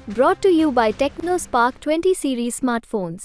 Brought to you by TechnoSpark 20 series smartphones.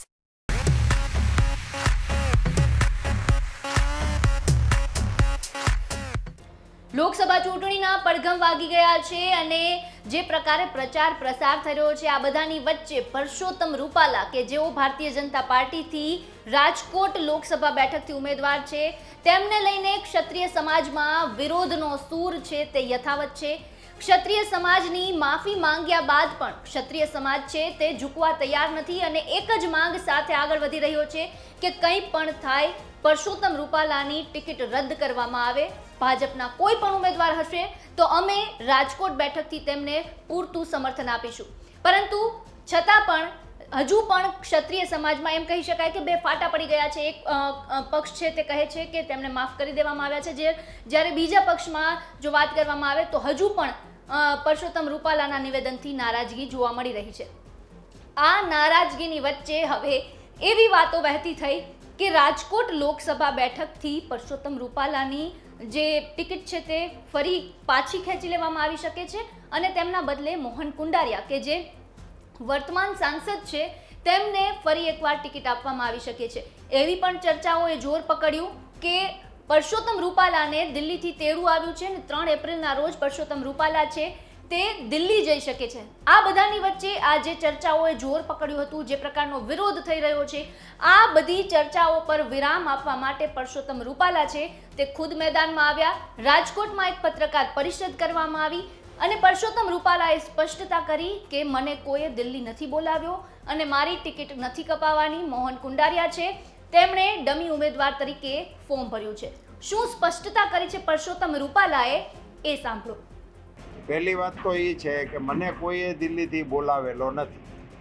Lok Sabha ચૂંટણીના પડઘમ વાગી ગયા છે અને જે પ્રકારે પ્રચાર પ્રસાર થઈ રહ્યો છે આ બધાની વચ્ચે પરસોત્તમ રૂપાલા કે જેઓ ભારતીય જનતા પાર્ટીથી રાજકોટ લોકસભા બેઠકથી ઉમેદવાર છે તેમને લઈને ક્ષત્રિય સમાજમાં વિરોધનો સૂર છે તે યથાવત છે। ક્ષત્રિય સમાજની માફી માંગ્યા બાદ પણ ક્ષત્રિય સમાજ છે તે ઝૂકવા તૈયાર નથી અને એક જ માંગ સાથે આગળ વધી રહ્યો છે કે કંઈ પણ થાય પરસોત્તમ રૂપાલાની ટિકિટ રદ કરવામાં આવે। ભાજપના કોઈ પણ ઉમેદવાર હશે તો અમે રાજકોટ બેઠકથી તેમને પૂરતું સમર્થન આપીશું, પરંતુ છતાં પણ હજુ પણ ક્ષત્રિય સમાજમાં એમ કહી શકાય કે બે ફાટા પડી ગયા છે। એક પક્ષ છે તે કહે છે કે તેમને માફ કરી દેવામાં આવ્યા છે, જ્યારે બીજા પક્ષમાં જો વાત કરવામાં આવે તો હજુ પણ પરસોત્તમ રૂપાલાના નિવેદનથી નારાજગી જોવા મળી રહી છે। આ નારાજગીની વચ્ચે હવે એવી વાતો વહેતી થઈ કે રાજકોટ લોકસભા બેઠકથી પરસોત્તમ રૂપાલાની જે ટિકિટ છે તે ફરી પાછી ખેંચી લેવામાં આવી શકે છે અને તેમના બદલે મોહન કુંડારિયા કે જે વર્તમાન સાંસદ છે તેમને ફરી એકવાર ટિકિટ આપવામાં આવી શકે છે। એવી પણ ચર્ચાઓએ જોર પકડ્યું કે પરસોત્તમ રૂપાલાને દિલ્હીથી તેડું આવ્યું છે અને 3 એપ્રિલના રોજ પરસોત્તમ રૂપાલા છે તે દિલ્હી જઈ શકે છે। આ બધાની વચ્ચે આ જે ચર્ચાઓએ જોર પકડ્યું હતું, જે પ્રકારનો વિરોધ થઈ રહ્યો છે, આ બધી ચર્ચાઓ પર વિરામ આપવા માટે પરસોત્તમ રૂપાલા છે તે ખુદ મેદાનમાં આવ્યા। રાજકોટમાં એક પત્રકાર પરિષદ કરવામાં આવી અને પરસોત્તમ રૂપાલાએ સ્પષ્ટતા કરી કે મને કોઈએ દિલ્હી નથી બોલાવ્યો અને મારી ટિકિટ નથી કપાવવાની। મોહન કુંડારિયા છે તેમણે ડમી ઉમેદવાર તરીકે ફોર્મ ભર્યું છે। શું સ્પષ્ટતા કરી છે પરસોત્તમ રૂપાલાએ એ સાંભળો। પહેલી વાત તો એ છે કે મને કોઈએ દિલ્હીથી બોલાવેલો નથી।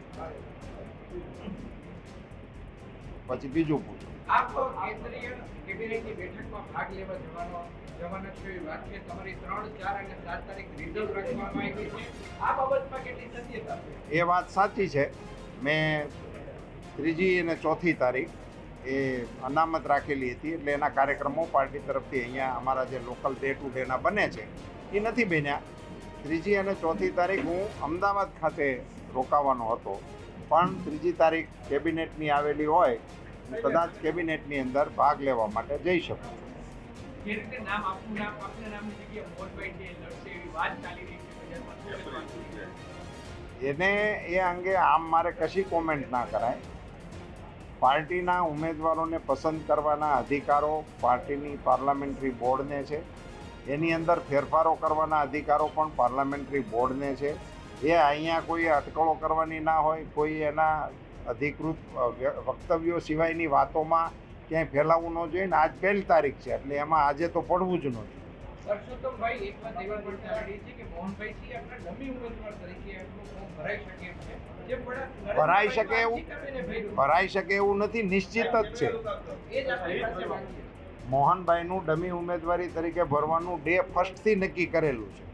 પછી બીજું પૂછો। આપ કેન્દ્રીય કેબિનેટની બેઠકમાં ભાગ લેવા જવાના છો એ વાત છે, તમારી 3, 4 અને 7 તારીખ રિઝર્વ રાખવામાં આવી છે, આ બાબતમાં કેટલી સત્યતા છે? એ વાત સાચી છે। મેં 3જી અને 4થી તારીખ એ અનામત રાખેલી હતી, એટલે એના કાર્યક્રમો પાર્ટી તરફથી અહીંયા અમારા જે લોકલ ડે ટુ ડેના બને છે એ નથી બન્યા। 3જી અને 4થી તારીખ હું અમદાવાદ ખાતે રોકાવાનો હતો, પણ 3જી તારીખ કેબિનેટની આવેલી હોય કદાચ કેબિનેટની અંદર ભાગ લેવા માટે જઈ શકું છું। જે રીતે નામ આપના નામની જગ્યાએ મોહનભાઈ જે લડશે એવી વાત ચાલી રહી છે, એને એ અંગે આમ મારે કશી કોમેન્ટ ના કરાય। પાર્ટીના ઉમેદવારોને પસંદ કરવાના અધિકારો પાર્ટીની પાર્લામેન્ટરી બોર્ડને છે, એની અંદર ફેરફારો કરવાના અધિકારો પણ પાર્લામેન્ટરી બોર્ડને છે। એ અહીંયા કોઈ અટકળો કરવાની ના હોય, કોઈ એના અધિકૃત વક્તવ્યો સિવાયની વાતોમાં ક્યાંય ફેલાવવું ન જોઈએ ને। આજ 1 તારીખ છે એટલે એમાં આજે તો પડવું જ ન જોઈએ। પરસોત્તમભાઈ એક વાત એવી પણ ચાલી રહી છે કે મોહનભાઈ છે આપણા ડમી ઉમેદવાર તરીકે એટલું ફોર્મ ભરાઈ શકે એમ છે, જે ભરાઈ શકે એવું નથી, નિશ્ચિત જ છે। મોહનભાઈનું ડમી ઉમેદવારી તરીકે ભરવાનું ડે 1થી નક્કી કરેલું છે,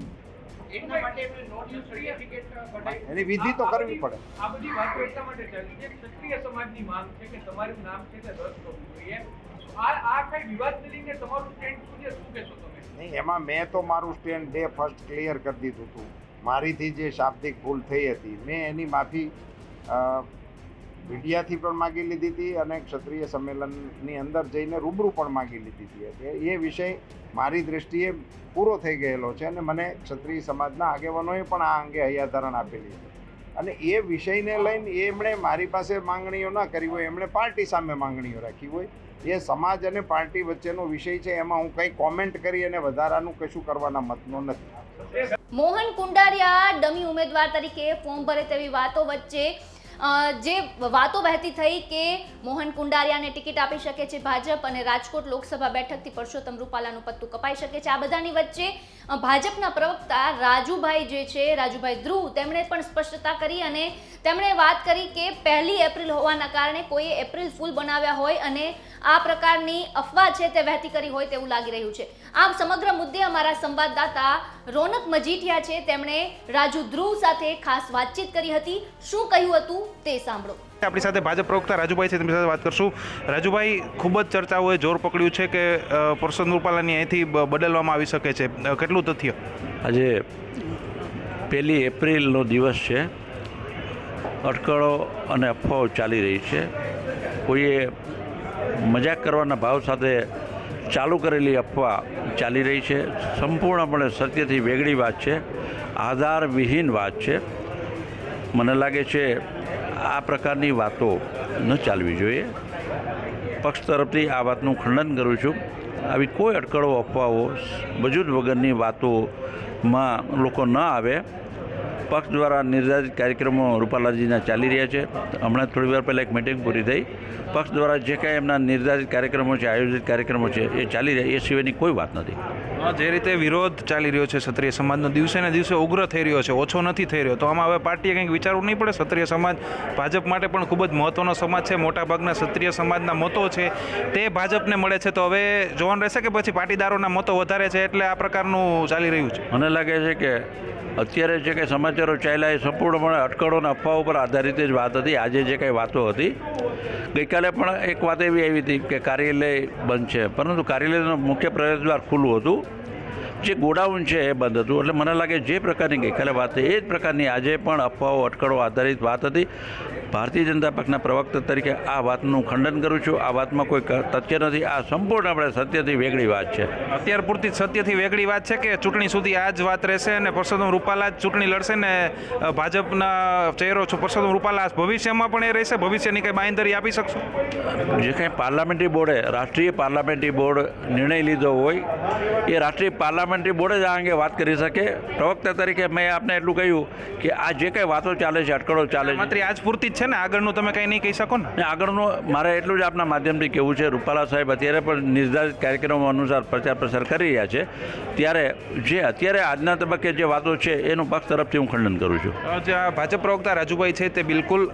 એની વિધિ તો કરવી પડે। આ બધી વાતો એટલા માટે ચાલી છે ક્ષત્રિય સમાજની માંગ છે કે તમારું નામ છે તે રદ કરવું જોઈએ। આ કઈ વિવાદને લઈને તમારું સ્ટેન્ડ શું છે, શું કહેશો તમે? નહીં, એમાં મેં તો મારું સ્ટેન્ડ ડે 1 ક્લિયર કરી દીધું હતું। મારીથી જે શાબ્દિક ભૂલ થઈ હતી મેં એની માફી મીડિયાથી પણ માગી લીધી હતી અને ક્ષત્રિય સંમેલનની અંદર જઈને રૂબરૂ પણ માગી લીધી હતી। એટલે એ વિષય મારી દૃષ્ટિએ પૂરો થઈ ગયેલો છે અને મને ક્ષત્રિય સમાજના આગેવાનોએ પણ આ અંગે હૈયાધારણ આપેલી છે અને એ વિષયને લઈને એમણે મારી પાસે માંગણીઓ ન કરી હોય, એમણે પાર્ટી સામે માંગણીઓ રાખી હોય। એ સમાજ અને પાર્ટી વચ્ચેનો વિષય છે, એમાં હું કંઈ કોમેન્ટ કરી અને વધારાનું કશું કરવાના મતનો નથી। મોહન કુંડારિયા ડમી ઉમેદવાર તરીકે ફોર્મ ભરે તેવી વાતો વચ્ચે જે વાતો વહેતી થઈ કે મોહન કુંડારિયાને ટિકિટ આપી શકે છે ભાજપ અને રાજકોટ લોકસભા બેઠકથી પરસોત્તમ રૂપાલાનું પત્તું કપાઈ શકે છે, આ બધાની વચ્ચે ભાજપના પ્રવક્તા રાજુભાઈ જે છે, રાજુભાઈ ધ્રુવ, તેમણે પણ સ્પષ્ટતા કરી અને તેમણે વાત કરી કે 1 એપ્રિલ હોવાના કારણે કોઈએ એપ્રિલ ફૂલ બનાવ્યા હોય અને આ પ્રકારની અફવા છે તે વહેતી કરી હોય તેવું લાગી રહ્યું છે। આ સમગ્ર મુદ્દે અમારા સંવાદદાતા રોનક મજીઠિયા છે તેમણે રાજુ ધ્રુવ સાથે ખાસ વાતચીત કરી હતી। શું કહ્યું હતું તે સાંભળો। આપણી સાથે ભાજપ પ્રવક્તા રાજુભાઈ છે, તેમની સાથે વાત કરશું। રાજુભાઈ, ખૂબ જ ચર્ચાઓએ જોર પકડ્યું છે કે પરસોત્તમ રૂપાલાની અહીંથી બદલવામાં આવી શકે છે, કેટલું તથ્ય? આજે 1 એપ્રિલનો દિવસ છે અટકળો અને અફવાઓ ચાલી રહી છે. કોઈએ મજાક કરવાના ભાવ સાથે ચાલુ કરેલી અફવા ચાલી રહી છે. સંપૂર્ણપણે સત્યથી વેગળી વાત છે, આધારવિહીન વાત છે. મને લાગે છે આ પ્રકારની વાતો ન ચાલવી જોઈએ. પક્ષ તરફથી આ વાતનું ખંડન કરું છું. આવી કોઈ અટકળો અફવાઓ વજૂદ વગરની વાતોમાં લોકો ન આવે. પક્ષ દ્વારા નિર્ધારિત કાર્યક્રમો રૂપાલાજીના ચાલી રહ્યા છે. હમણાં થોડી વાર પહેલાં એક મિટિંગ પૂરી થઈ. પક્ષ દ્વારા જે કાંઈ એમના નિર્ધારિત કાર્યક્રમો છે, આયોજિત કાર્યક્રમો છે, એ ચાલી રહ્યા, એ સિવાયની કોઈ વાત નથી. જે રીતે વિરોધ ચાલી રહ્યો છે ક્ષત્રિય સમાજનો, દિવસે ને દિવસે ઉગ્ર થઈ રહ્યો છે, ઓછો નથી થઈ રહ્યો, તો આમાં હવે પાર્ટીએ કંઈક વિચારવું નહીં પડે? ક્ષત્રિય સમાજ ભાજપ માટે પણ ખૂબ જ મહત્વનો સમાજ છે. મોટાભાગના ક્ષત્રિય સમાજના મતો છે તે ભાજપને મળે છે. તો હવે જોવાનું રહેશે કે પછી પાટીદારોના મતો વધારે છે એટલે આ પ્રકારનું ચાલી રહ્યું છે? મને લાગે છે કે અત્યારે જે કંઈ સમાચારો ચાલ્યા એ સંપૂર્ણપણે અટકળોના અફવાઓ પર આધારિત જ વાત હતી. આજે જે કંઈ વાતો હતી, ગઈકાલે પણ એક વાત એવી આવી હતી કે કાર્યાલય બંધ છે, પરંતુ કાર્યાલયનું મુખ્ય પ્રવેશદ્વાર ખુલ્લું હતું. જે ગોડાઉન છે એ બંધ હતું. એટલે મને લાગે જે પ્રકારની ગઈકાલે વાત થઈ એ જ પ્રકારની આજે પણ અફવાઓ અટકળો આધારિત વાત હતી. ભારતીય જનતા પક્ષના પ્રવક્તા તરીકે આ વાતનું ખંડન કરું છું. આ વાતમાં કોઈ તથ્ય નથી. આ સંપૂર્ણપણે સત્યથી વેગળી વાત છે. અત્યાર પૂરતી સત્યથી વેગળી વાત છે કે ચૂંટણી સુધી આ જ વાત રહેશે અને પરસોત્તમ રૂપાલા જ ચૂંટણી લડશે ને ભાજપના ચહેરો છો પરસોત્તમ રૂપાલા ભવિષ્યમાં પણ એ રહેશે? ભવિષ્યની કંઈ બાંયધરી આપી શકશો? જે કંઈ પાર્લામેન્ટરી બોર્ડે, રાષ્ટ્રીય પાર્લામેન્ટરી બોર્ડ નિર્ણય લીધો હોય એ રાષ્ટ્રીય પાર્લામેન્ટરી બોર્ડ જ આ અંગે વાત કરી શકે. પ્રવક્તા તરીકે મેં આપને એટલું કહ્યું કે આ જે કંઈ વાતો ચાલે છે, અટકળો ચાલે છે, માત્ર આજ પૂરતી જ છે ને? આગળનું તમે કંઈ નહીં કહી શકો ને? આગળનું મારે એટલું જ આપના માધ્યમથી કહેવું છે. રૂપાલા સાહેબ અત્યારે પણ નિર્ધારિત કાર્યક્રમો અનુસાર પ્રચાર પ્રસાર કરી રહ્યા છે. ત્યારે જે અત્યારે આજના તબક્કે જે વાતો છે એનું પક્ષ તરફથી હું ખંડન કરું છું. જે આ ભાજપ પ્રવક્તા રાજુભાઈ છે તે બિલકુલ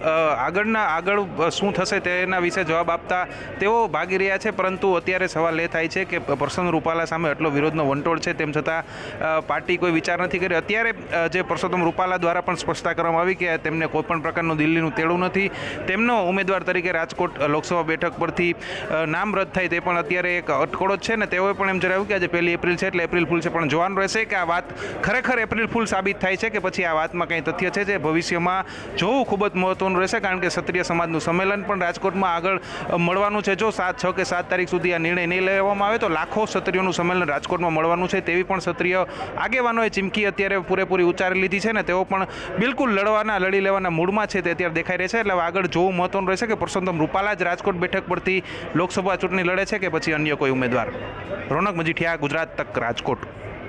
આગળ શું થશે તેના વિશે જવાબ આપતા તેઓ ભાગી રહ્યા છે. પરંતુ અત્યારે સવાલ એ થાય છે કે પરસોત્તમ રૂપાલા સામે આટલો વિરોધનો વંટોળ છે, તેમ છતાં પાર્ટી કોઈ વિચાર નથી કરી. અત્યારે જે પરસોત્તમ રૂપાલા દ્વારા પણ સ્પષ્ટતા કરવામાં આવી કે તેમને કોઈપણ પ્રકારનું દિલ્હીનું તેડું નથી. તેમનો ઉમેદવાર તરીકે રાજકોટ લોકસભા બેઠક પરથી નામ રદ થાય તે પણ અત્યારે એક અટકળો જ છે ને. તેઓએ પણ એમ જણાવ્યું કે આજે 1 એપ્રિલ છે એટલે એપ્રિલ ફૂલ છે. પણ જોવાનું રહેશે કે આ વાત ખરેખર એપ્રિલ ફૂલ સાબિત થાય છે કે પછી આ વાતમાં કંઈ તથ્ય છે. જે ભવિષ્યમાં જોવું ખૂબ જ મહત્વનું રહેશે, કારણ કે ક્ષત્રિય સમાજનું સંમેલન પણ રાજકોટમાં આગળ મળવાનું છે. જો 6 કે 7 તારીખ સુધી આ નિર્ણય નહીં લેવામાં આવે તો લાખો ક્ષત્રિયોનું સંમેલન રાજકોટમાં મળવાનું છે. તેવી પણ ક્ષત્રિય આગેવાનોએ ચીમકી અત્યારે પૂરેપૂરી ઉચ્ચારી લીધી છે ને તેઓ પણ બિલકુલ લડી લેવાના મૂડમાં છે તે અત્યારે દેખાઈ રહે છે. એટલે આગળ જોવું મહત્વનું રહેશે કે પરસોત્તમ રૂપાલા જ રાજકોટ બેઠક પરથી લોકસભા ચૂંટણી લડે છે કે પછી અન્ય કોઈ ઉમેદવાર. રોનક મજીઠિયા, ગુજરાત તક, રાજકોટ.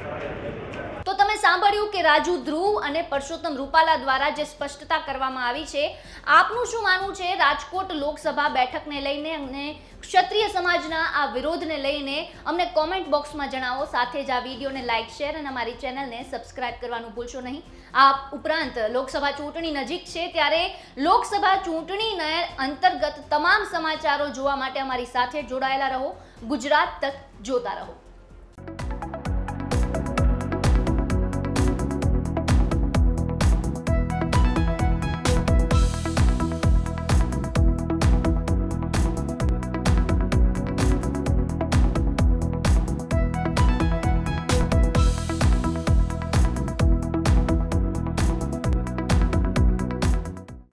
તો તમે સાંભળ્યું કે રાજુ ધ્રુવ અને પરસોત્તમ રૂપાલા દ્વારા જે સ્પષ્ટતા કરવામાં આવી છે. આપનું શું માનવું છે રાજકોટ લોકસભા બેઠકને લઈને અને ક્ષત્રિય સમાજના આ વિરોધને લઈને? અમને કોમેન્ટ બોક્સમાં જણાવો. સાથે જ આ વિડીયોને લાઇક, શેર અને અમારી ચેનલને સબસ્ક્રાઇબ કરવાનું ભૂલશો નહીં. આ ઉપરાંત લોકસભા ચૂંટણી નજીક છે ત્યારે લોકસભા ચૂંટણીના અંતર્ગત તમામ સમાચારો જોવા માટે અમારી સાથે જોડાયેલા રહો. ગુજરાત તક જોતા રહો.